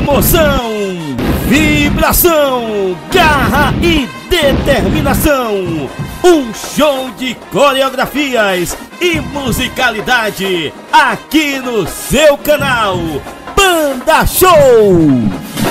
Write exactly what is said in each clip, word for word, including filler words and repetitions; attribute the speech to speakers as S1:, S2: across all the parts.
S1: emoção, vibração, garra e determinação. Um show de coreografias e musicalidade aqui no seu canal Banda Show.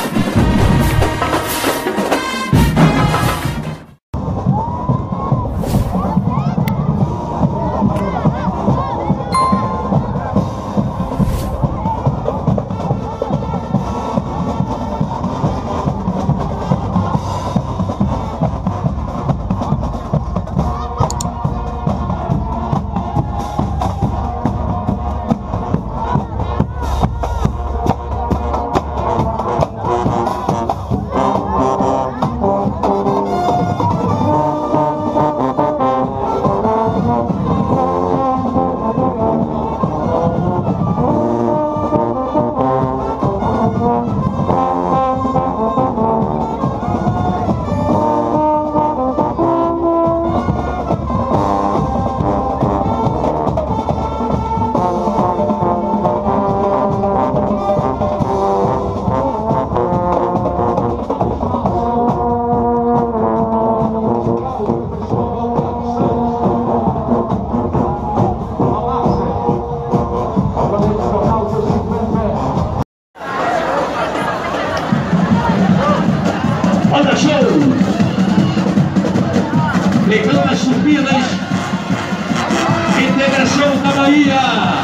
S2: Pegando as subidas, Integração da Bahia.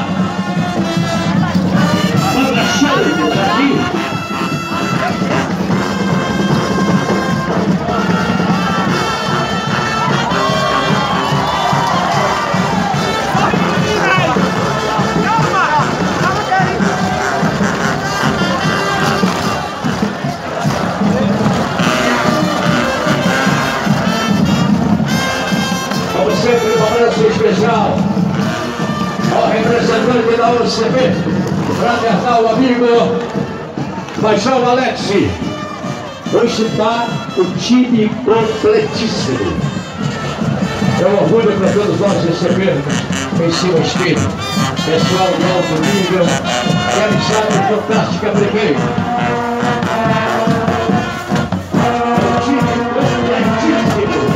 S2: Banda show aqui. Sempre um abraço especial ao representante da U C B, fraternal amigo Paixão Alex. Hoje está o time completíssimo. É um orgulho para todos nós recebermos em Simões Filho pessoal de alto nível e amizade fantástica primeiro. O time completíssimo.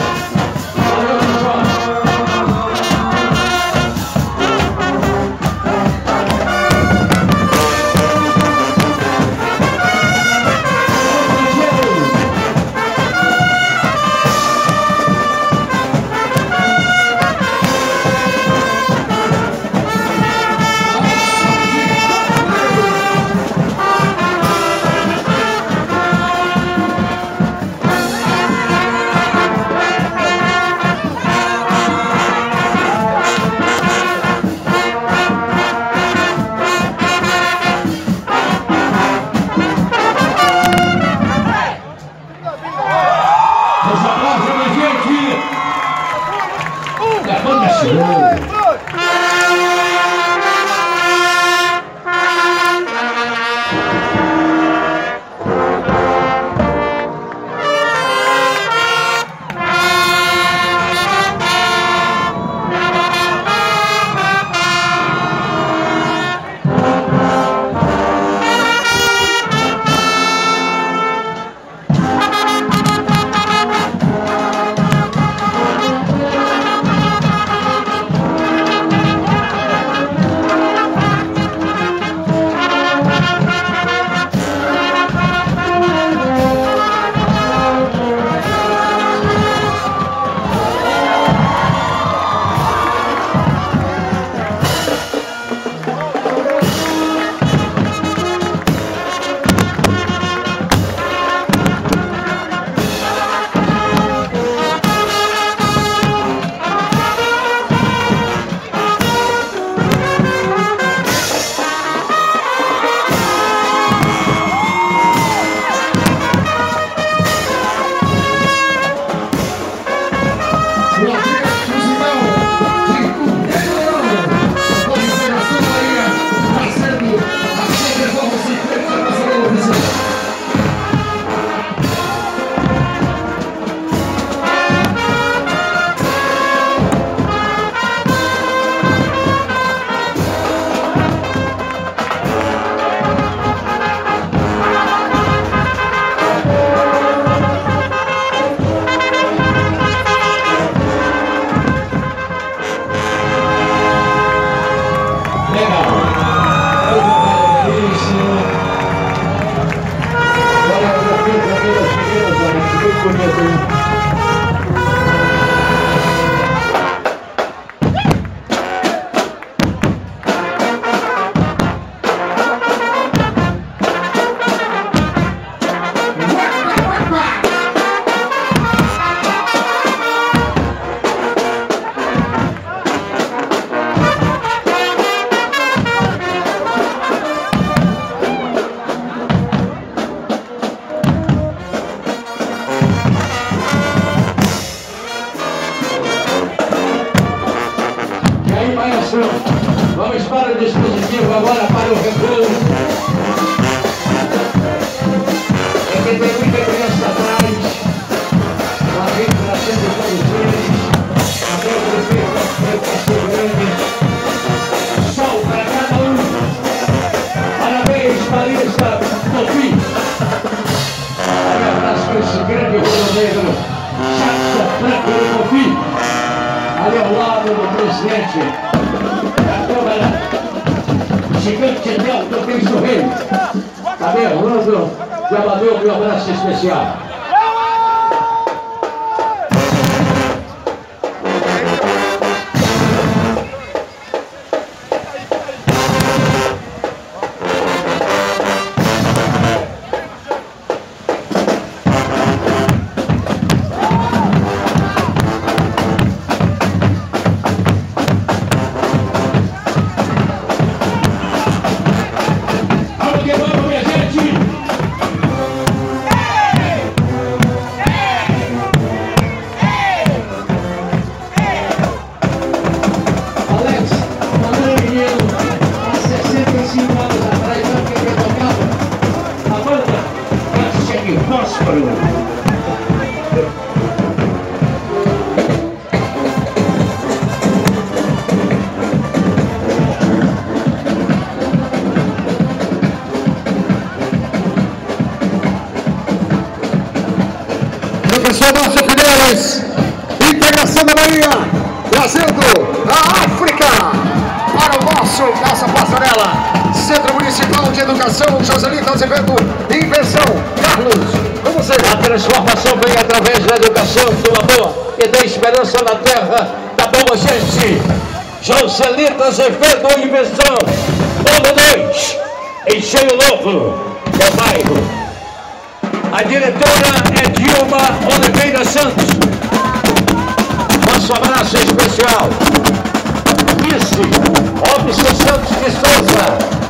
S2: Maestro, vamos para o dispositivo agora para o recuo. Aqui tem muita criança atrás. Uma vez trazendo todos eles. Até o prefeito, o pastor grande. Sol para cada um. Parabéns, Marista, Topi. Um abraço para esse grande rolo negro. Chato, branco e Topi. Ali ao lado do presidente da Câmara, gigante Nelton Cristo Rei. Também Orlando de Amadeu, meu abraço especial. Integração da Bahia, trazendo a África para o nosso, nossa passarela. Centro Municipal de Educação, Joselito Azevedo, Invenção, Carlos, com você. A transformação vem através da educação, do amor e da esperança na terra da boa gente. Joselito Azevedo, Invenção, ano dois, Engenho Novo, do bairro. A diretora é Dilma Oliveira Santos. Nosso abraço especial. Vice, Robson Santos de Souza.